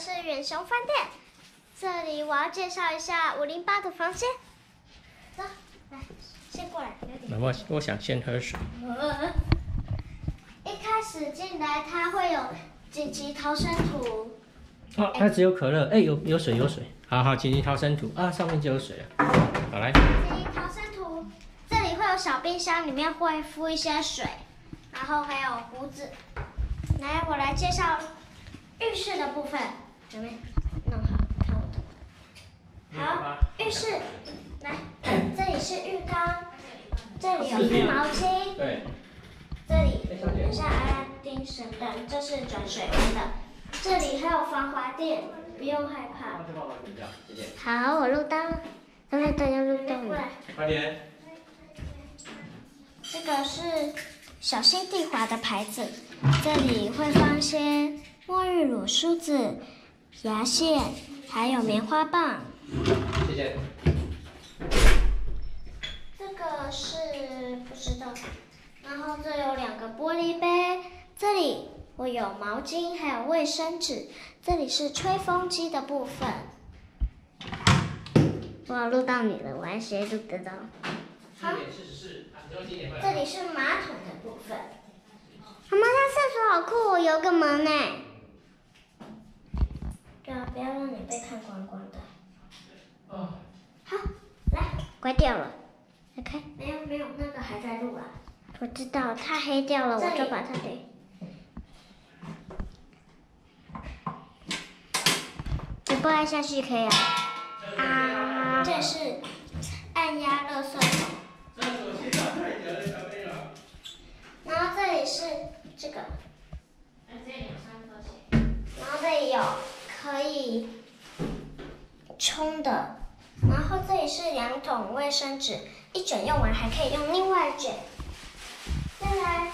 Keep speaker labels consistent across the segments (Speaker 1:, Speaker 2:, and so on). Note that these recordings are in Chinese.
Speaker 1: 是远雄饭店。这里我要介绍一下508的房间。走，来，先过来，有点。
Speaker 2: 我想先喝水。
Speaker 1: 一开始进来，它会有紧急逃生图。
Speaker 2: 哦，它只有可乐。哎，有水。好，紧急逃生图啊，上面就有水了。好来。
Speaker 1: 紧急逃生图，这里会有小冰箱，里面会附一些水，然后还有胡子。来，我来介绍浴室的部分，准备弄好，看我的。好，浴室，来，这里是浴缸，这里有铺毛巾，
Speaker 2: 对，
Speaker 1: 这里有像阿拉丁神灯，这是转水温的，这里还有防滑垫，不用害怕。好，我录到了，刚才大家录到了。
Speaker 2: 快点。
Speaker 1: 这个是小心地滑的牌子，这里会放一些沐浴乳、梳子、牙线，还有棉花棒。
Speaker 2: 谢谢。
Speaker 1: 这个是不知道，然后这有2个玻璃杯，这里我有毛巾，还有卫生纸。这里是吹风机的部分。我录到你了，我还谁录得到？好，这里是马桶的部分。妈妈，它厕所好酷哦，有个门呢。对啊，不要让你被看光光的。
Speaker 2: 哦。
Speaker 1: 好，来，关掉了。来开。没有，那个还在录啊。我知道，它黑掉了，我就把它给。你不按下去可以啊。啊。这是按压垃圾桶。然后这里是这个，然后这里有可以冲的，然后这里是2桶卫生纸，一卷用完还可以用另外1卷。再来，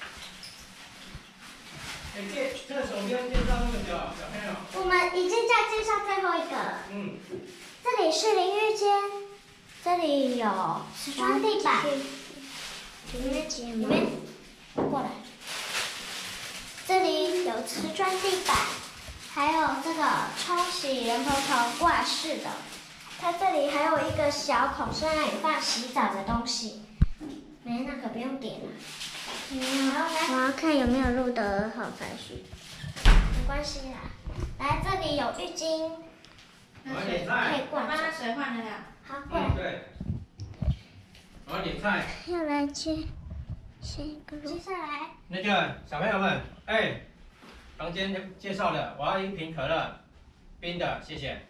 Speaker 2: 厕所不用介绍那个小朋友。
Speaker 1: 我们已经在介绍最后一个了。这里是淋浴间，这里有瓷砖地板，里面过来。这里有瓷砖地板，还有这个冲洗人头头挂式的。它这里还有一个小孔，是让你放洗澡的东西。没那个不用点了。我要看有没有录得好才行。没关系啦。来，这里有浴巾，可以挂着。
Speaker 3: 把那水换了啦。
Speaker 1: 好，过来。
Speaker 2: 对。我要点菜。
Speaker 1: 要来接一个录。接下来。
Speaker 2: 那个小朋友们，哎，房间介绍了，我要1瓶可乐，冰的，谢谢。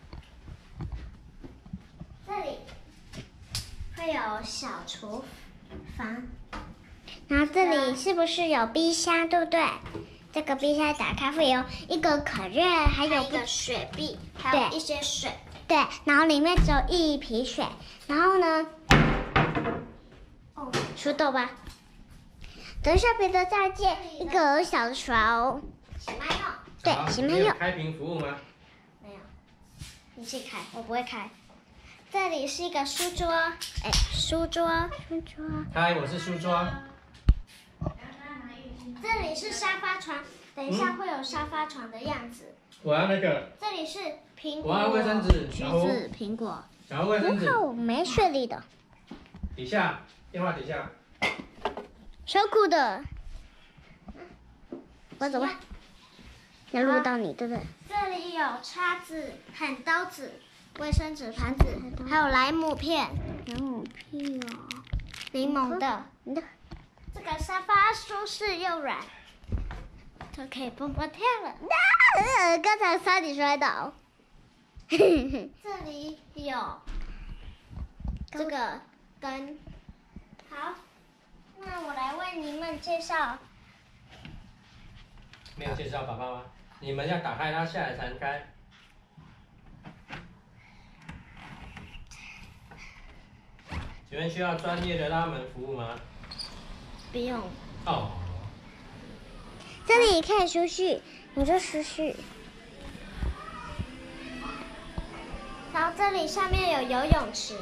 Speaker 1: 这里会有小厨房，然后这里是不是有冰箱，对不对？这个冰箱打开会有一个可乐，还有一个水币，还有一些水。对，然后里面只有1瓶水。然后呢？哦，出豆吧。等一下，别的再借一个小勺。洗麦用。对，洗麦用。
Speaker 2: 开瓶服务吗？
Speaker 1: 没有，你自己开，我不会开。这里是一个书桌，书桌。
Speaker 2: 嗨，我是书桌。
Speaker 1: 这里是沙发床，等一下会有沙发床的样子。
Speaker 2: 我要那个。
Speaker 1: 这里是苹果。
Speaker 2: 我要卫生纸。
Speaker 1: 橘子、苹果。
Speaker 2: 想要卫生纸。
Speaker 1: 我没雪莉的。
Speaker 2: 底下，电话底下。
Speaker 1: 手苦的。我走吧。要录到你，对不对？这里有叉子和刀子。卫生纸盘子，还有莱姆片，柠檬的。这个沙发舒适又软，就可以蹦蹦跳了。刚才差点摔倒。这里有这个灯。好，那我来为你们介绍。
Speaker 2: 没有介绍爸爸吗？你们要打开它下来才能开。请问需要专业的拉门服务吗？
Speaker 1: 不用。
Speaker 2: 哦。
Speaker 1: 这里可以休息，你就休息。然后这里下面有游泳池，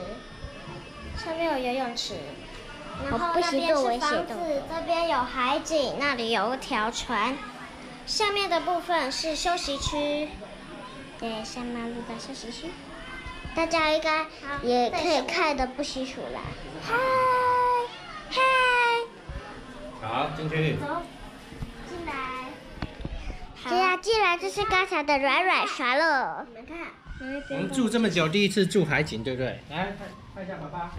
Speaker 1: 然后那边是房子，这边有海景，那里有一条船。下面的部分是休息区。 对，下马路的小喜讯，大家应该也可以看得不清楚啦。嗨，嗨，
Speaker 2: 好，进去。
Speaker 1: 走，进来。对啊，进来就是刚才的软软啥了。你们看，
Speaker 2: 我们住这么久，第一次住海景，对不对？来看一下爸爸。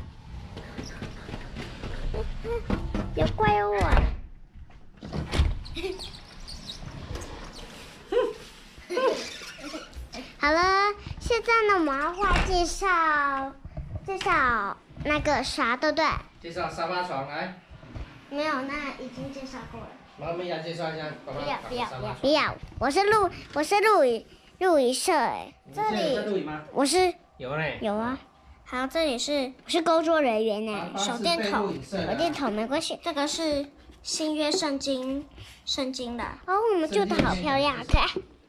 Speaker 1: 有怪物啊！好了，现在呢，我们要来介绍那个啥，对不对？
Speaker 2: 介绍沙发床来。
Speaker 1: 没有，那已经介绍过了。
Speaker 2: 妈咪来介绍一下爸爸
Speaker 1: 不要，我是录影社哎，这里
Speaker 2: 在录影吗？
Speaker 1: 我是
Speaker 2: 有嘞。
Speaker 1: 有啊。好，这里我是工作人员呢，手电筒没关系。这个是新约圣经的哦，我们做的好漂亮，看。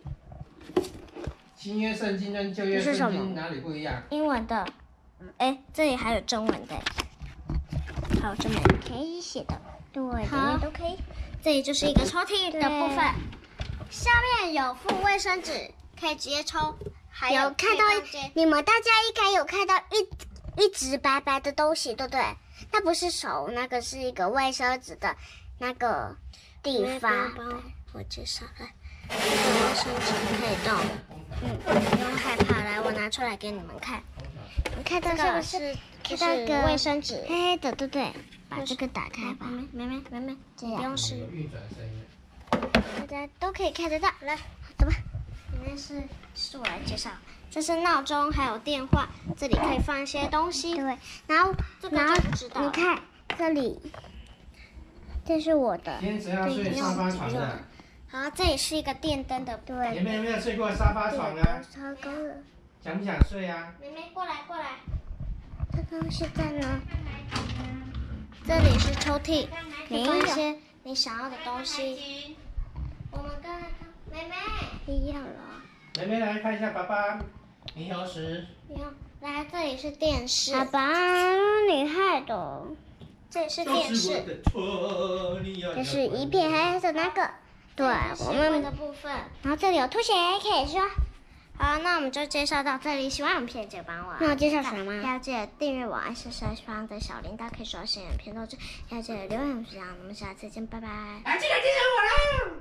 Speaker 2: 新约圣经跟旧约圣经哪里不一样？
Speaker 1: 英文的，哎，这里还有中文的，还有中文可以写的，对，里面都可以。这里就是一个抽屉的部分，下面有附卫生纸，可以直接抽。还有看到你们大家应该有看到一直白白的东西，对不对？那不是手，那个是一个卫生纸的那个地方。我介绍来，这个卫生纸可以动，不用害怕。来，我拿出来给你们看。你看到这个是卫生纸，黑黑的，对不对？把这个打开吧。妹妹，这样不用试。大家都可以看得到。来，走吧。里面是我来介绍，这是闹钟，还有电话，这里可以放一些东西。对，然后你看这里，这是我的。
Speaker 2: 今天谁要睡沙发床的？
Speaker 1: 好，这里是一个电灯的。对。
Speaker 2: 你们有没有睡过沙发床啊？
Speaker 1: 超高的。
Speaker 2: 想不想睡啊？
Speaker 1: 妹妹过来。这个现在呢？这里是抽屉，放一些你想要的东西。我们刚才看，妹妹不要了。
Speaker 2: 妹妹来看一下爸爸，你有时。
Speaker 1: 来，这里是电视。爸爸，你害的。这里是电视。这是一片黑色那个。对，我们的部分。然后这里有拖鞋可以说。好，那我们就介绍到这里。喜欢我们片就帮我。那我介绍什么？要记得订阅我，按下下方的小铃铛，可以收到新的片通知。要记得留言分享，我们下次见，拜拜。
Speaker 2: 来，记得订阅我啦！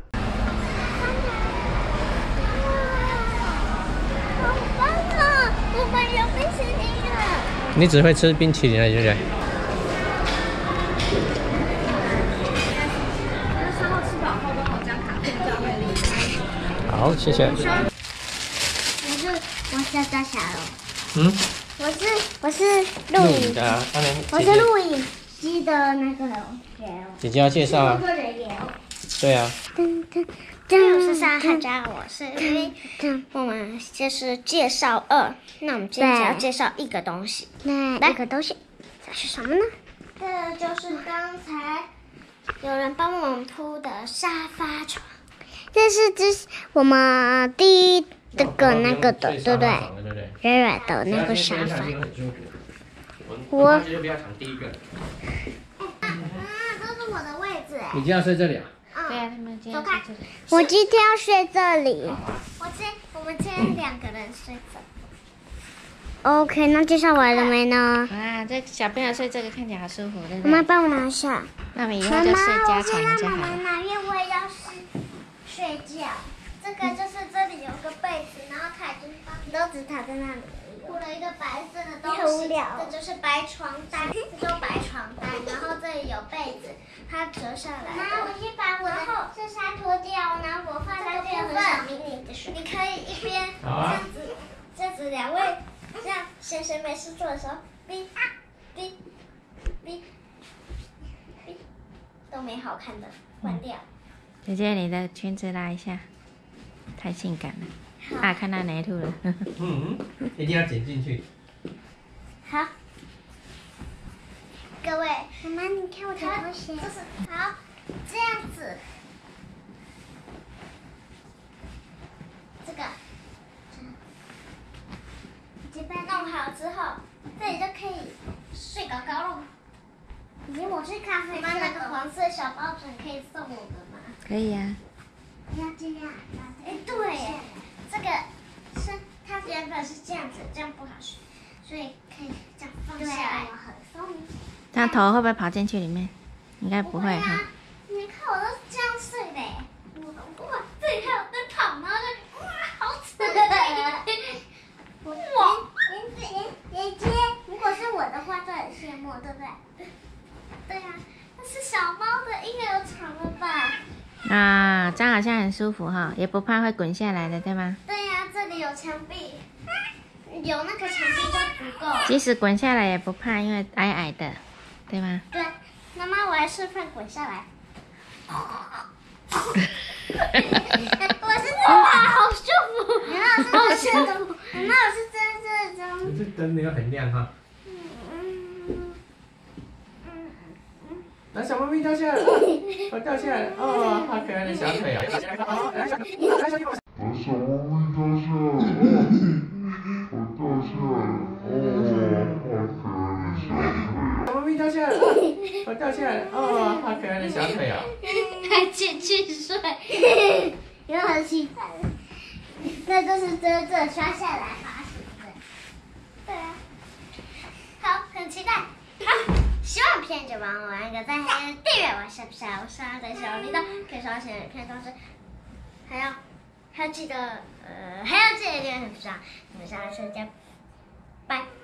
Speaker 1: 好棒啊！我们有冰淇淋了。
Speaker 2: 你只会吃冰淇淋了，对不对？
Speaker 3: 那稍后吃饱后帮我将卡片交给你。
Speaker 2: 好，谢谢。
Speaker 1: 我是大侠了。我是
Speaker 2: 录影的，
Speaker 1: 我是录影机的那个
Speaker 2: 姐姐要介绍啊。对啊。
Speaker 1: 我是沙汉家，我是我们就是介绍2，那我们今天只要介绍一个东西。那一个东西这是什么呢？这就是刚才有人帮我们铺的沙发床。这是我们第一那个的，对不对？软软的那个沙发。我
Speaker 2: 就不要抢第一个。
Speaker 1: 这是我的位置。
Speaker 2: 你今天要睡这里啊？
Speaker 3: 对啊，他们今天
Speaker 1: 走开。我今天要睡这里。我们今天2个人睡这。OK， 那介绍完了没呢？
Speaker 3: 啊，这小朋友睡这个看起来好舒服，对不
Speaker 1: 妈妈
Speaker 3: 对？
Speaker 1: 帮我拿一下。
Speaker 3: 那我们以后就睡加床就好
Speaker 1: 妈妈
Speaker 3: 了。
Speaker 1: 拿，因为我也要睡觉。这个就是这里有个被子，然后它已经都只躺在那里。铺了一个白色的东西，这就是白床单，这种白床单，然后这里有被子，它折下来。妈，我先把我的衬衫脱掉，然后我放在这个小迷你的水。你可以一边这样子2位这样闲闲没事做的时候，哔哔哔哔，都没好看的，关掉。
Speaker 3: 姐姐，你的裙子拉一下，太性感了。啊，看到泥土了。
Speaker 2: 一定要剪进去。
Speaker 1: 好，各位，妈妈，你看我的拖鞋。这是好，这样子，这个已经被弄好之后，这里就可以睡高高了。已经我是咖啡色，妈，那个黄色小抱枕可以送我的吗？
Speaker 3: 可以啊。
Speaker 1: 要这样。哎，对，这个是可是这样子，这样不好睡，所以可以这样放下来，很松。
Speaker 3: 它头会不会跑进去里面？应该不会哈。
Speaker 1: 你看我都是这样睡的，哇，这里还有灯泡，然后就哇，好扯。哇，姐姐，如果是我的话，就很羡慕，对不对？对呀，那是小猫的婴儿床了吧？
Speaker 3: 啊，这样好像很舒服哈，也不怕会滚下来的，对吗？
Speaker 1: 对呀，这里有墙壁，有那个墙壁就足够。
Speaker 3: 即使滚下来也不怕，因为矮矮的，对吗？
Speaker 1: 对，妈妈，我来示范滚下来。我是真的好舒服，好舒服。妈妈，我是真的这种。
Speaker 2: 这灯没有很亮哈。那小猫咪掉下来了，我掉下来了，哦，好可爱的小腿啊！来，小猫咪掉下来了，我掉下来了，哦，好可爱的小腿。小猫咪掉下来了，我掉下来了，哦，好可爱的小腿啊！
Speaker 1: 还继续睡，有很期待。那就是真正刷下来滑行的。对啊，好，很期待。好。希望片就帮我按个赞，订阅我小的小铃铛，可以收到新的片通知。还要记得点很不上，你们下次见，拜。